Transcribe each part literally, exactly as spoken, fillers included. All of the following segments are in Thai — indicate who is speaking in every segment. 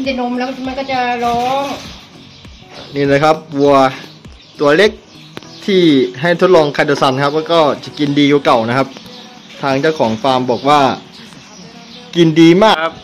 Speaker 1: แต่นมแล้วมันก็จะร้อง
Speaker 2: นี่นะครับวัวตัวเล็กที่ให้ทดลองไคโตซานครับแล้วก็จะกินดีกว่าเก่านะครับทางเจ้าของฟาร์มบอกว่ากินดีมากครับ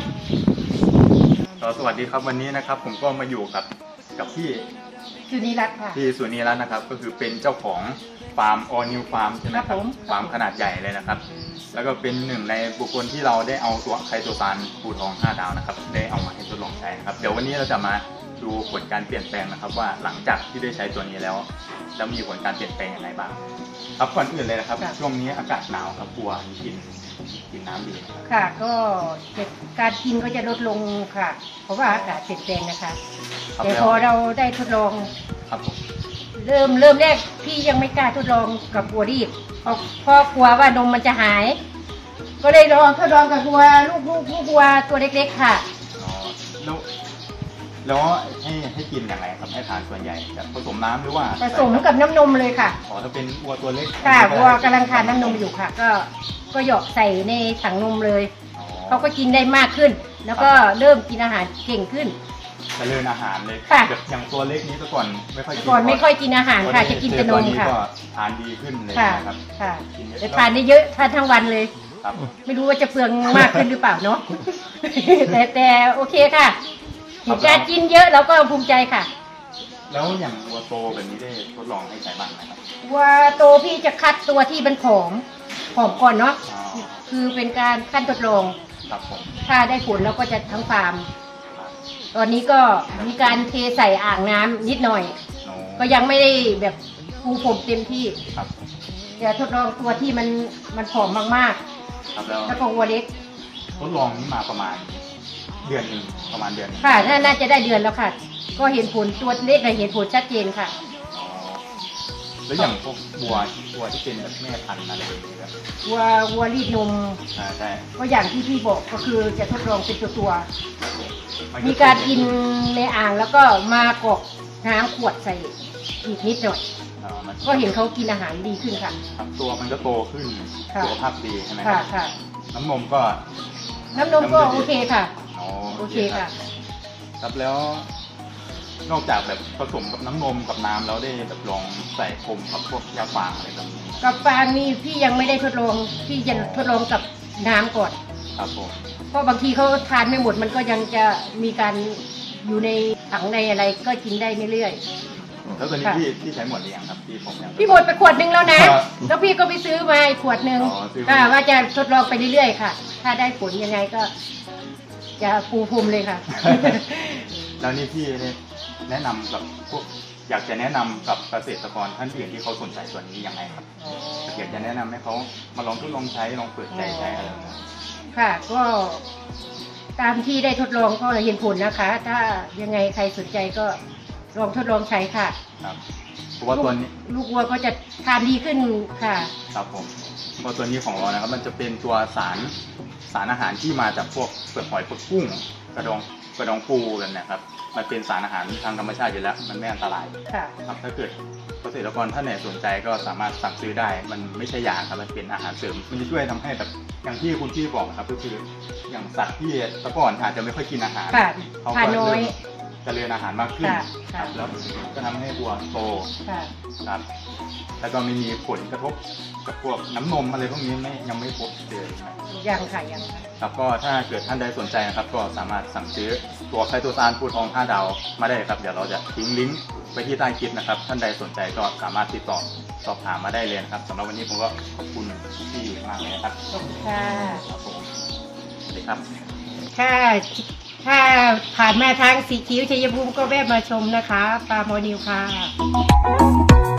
Speaker 3: สวัสดีครับวันนี้นะครับผมก็มาอยู่กับกับพี่
Speaker 1: สุนีรัตน์ค่ะ
Speaker 3: พี่สุนีรัตน์นะครับก็คือเป็นเจ้าของฟาร์มออนิวฟาร์มใช่ไหมครับฟาร์มขนาดใหญ่เลยนะครับแล้วก็เป็นหนึ่งในบุคคลที่เราได้เอาตัวไคโตซานปูทองห้าดาวนะครับได้เอามาให้ทดลองใช้นะครับเดี๋ยววันนี้เราจะมาดูผลการเปลี่ยนแปลงนะครับว่าหลังจากที่ได้ใช้ตัวนี้แล้วจะมีผลการเปลี่ยนแปลงอย่างไรบ้างครับก่อนอื่นเลยนะครับช่วงนี้อากาศหนาวครับวัวกินกินน้ำดี
Speaker 1: ค่ะก็การกินก็จะลดลงค่ะเพราะว่าอากาศเปลี่ยนแปลงนะคะแต่พอเราได้ทดลอง
Speaker 3: ครับผม
Speaker 1: เริ่มเริ่มแรกพี่ยังไม่กล้าทดลองกับวัวรีดเพราะเพราะกลัวว่านมมันจะหายก็เลยลองทดลองกับวัวลูกลูกลูกวัวตัวเล็กๆค่ะ
Speaker 3: อ๋อแล้วแล้วให้ให้กินอย่างไรครับให้ทานส่วนใหญ่แบบผสมน้ำหรือว่า
Speaker 1: ผสมกับน้ำนมเลยค่ะ
Speaker 3: อ๋อถ้าเป็นวัวตัวเล็ก
Speaker 1: ค่ะวัวกำลังทานน้ำนมอยู่ค่ะก็ก็หยอกใส่ในถังนมเลยเขาก็กินได้มากขึ้นแล้วก็เริ่มกินอาหารเก่งขึ้น
Speaker 3: เจริญอาหารเลย
Speaker 1: ค่ะ
Speaker 3: อย่างตัวเล็กนี้แต่ก่อนไม่ค่อยกิน
Speaker 1: ก่อนไม่ค่อยกินอาหารค่ะจะกินแต่นมค่ะ
Speaker 3: ทานดีขึ้นเลยนะครับ
Speaker 1: ค่ะแต่ทานได้เยอะทานทั้งวันเลยไม่รู้ว่าจะเปลืองมากขึ้นหรือเปล่าเนาะแต่แต่โอเคค่ะเห็นการกินเยอะเราก็ภูมิใจค่ะ
Speaker 3: แล้วอย่างวัวโตแบบนี้ได้ทดลองให้ใช้บ้างไหมครับ
Speaker 1: วัวโตพี่จะคัดตัวที่เป็นผอมผอมก่อนเนาะคือเป็นการขั้นทดลองถ้าได้ผลแล้วก็จะทั้งฟาร์มตอนนี้ก็มีการเทใส่อ่างน้ำนิดหน่อยก็ยังไม่ได้แบบปูผมเต็มที่จะทดลองตัวที่มันมันผอมมากๆแล้วก็วัวเล็ก
Speaker 3: ทดลองนี้มาประมาณเดือนหนึ่งประมาณเดือน
Speaker 1: ค่ะน่าจะได้เดือนแล้วค่ะก็เห็นผลตัวเล็กเลยเห็นผลชัดเจนค่ะ
Speaker 3: แล้วอย่างพวกวัววัวที่เป็นแบบแม่พันธุ์อะไรแบบนี้ครับ
Speaker 1: วัววัวรีดนม
Speaker 3: ใช่
Speaker 1: ก็อย่างที่พี่บอกก็คือจะทดลองเป็นตัวตัวมีการกินในอ่างแล้วก็มากรอกน้ำขวดใส่อีกนิดหน่อยก็เห็นเขากินอาหารดีขึ้นค่ะ
Speaker 3: ตัวมันก็โตขึ้นสุขภาพดีใช่ไหม
Speaker 1: ค่ะค่ะ
Speaker 3: น้ำนมก็
Speaker 1: น้ำนมก็โอเคค่ะโอเคค่ะ
Speaker 3: ครับแล้วนอกจากแบบผสมกับน้ำนมกับน้ำแล้วได้แบบลองใส่คมกับพวกยาฟางอะไรแบบนี้
Speaker 1: กับฟางนี่พี่ยังไม่ได้ทดลองพี่จะทดลองกับน้ำก่อน
Speaker 3: ครับผม
Speaker 1: เพราะบางทีเขาทานไม่หมดมันก็ยังจะมีการอยู่ในถังในอะไรก็กินได้เรื่อย
Speaker 3: ๆแล้วตอนนี้พี่พี่ใช้หมดหรือยังครับพี่ผมยัง
Speaker 1: พี่หมดไปขวดนึงแล้วนะแล้วพี่ก็ไปซื้อมาอีกขวดนึงว่าจะทดลองไปเรื่อยๆค่ะถ้าได้ผลยังไงก็จะปูพรมเลยค่ะ
Speaker 3: แล้วนี่พี่แนะนำกับพวกอยากจะแนะนำกับเกษตรกรท่านอื่นที่เขาสนใจส่วนนี้ยังไงครับอยากจะแนะนำให้เขามาลองทดลองใช้ลองเปิดใจใช้อะไร
Speaker 1: ค่ะก็ตามที่ได้ทดลองก็เห็นผลนะคะถ้ายังไงใครสนใจก็ลองทดลองใช้ค่ะ
Speaker 3: ครับเพราะว่าตัวนี้
Speaker 1: ลูกวัวก็จะทานดีขึ้นค่ะ
Speaker 3: ครับผมเพราะตัวนี้ของเรานะครับมันจะเป็นตัวสารสารอาหารที่มาจากพวกเปลือกหอยเปลือกกุ้งกระดองกระดองปูกันนะครับมันเป็นสารอาหารทางธรรมชาติอยู่แล้วมันไม่อันตรายครับถ้าเกิดเกษตรกรท่านไหนสนใจก็สามารถสั่งซื้อได้มันไม่ใช่ยาครับมันเป็นอาหารเสริมมันจะช่วยทำให้แบบอย่างที่คุณพี่บอกครับก็คืออย่างสัตว์ที่แต่ก่อนอาจจะไม่ค่อยกินอาหาร
Speaker 1: เขาก็เริ่ม
Speaker 3: เจริญอาหารมากขึ้นแล้วก็ทำให้วัวโตครับแล้วก็ไม่มีผลกระทบกับพวกน้ำนมอะไรพวกนี้ไม่ยังไม่พบเจอ
Speaker 1: ยังค่ะยัง
Speaker 3: ครับก็ถ้าเกิดท่านใดสนใจนะครับก็สามารถสั่งซื้อตัวไคโตซานปูทองห้าดาวมาได้ครับเดี๋ยวเราจะทิ้งลิงก์ไปที่ใต้คลิปนะครับท่านใดสนใจก็สามารถติดต่อสอบถามมาได้เลยนะครับสำหรับวันนี้ผมก็ขอบคุณพี่มากเลยครับ
Speaker 1: ขอบคุณค่ะ
Speaker 3: ครับผมสวัสดีครับ
Speaker 1: ถ้าถ้าผ่านมาทางสีคิ้วชัยภูมิก็แวะมาชมนะคะปลาโมนิวค่ะ